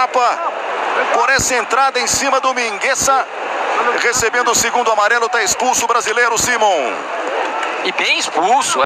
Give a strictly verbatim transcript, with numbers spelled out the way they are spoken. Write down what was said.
etapa, por essa entrada em cima do Mingueza. Recebendo o segundo amarelo, está expulso o brasileiro Simon. E bem expulso.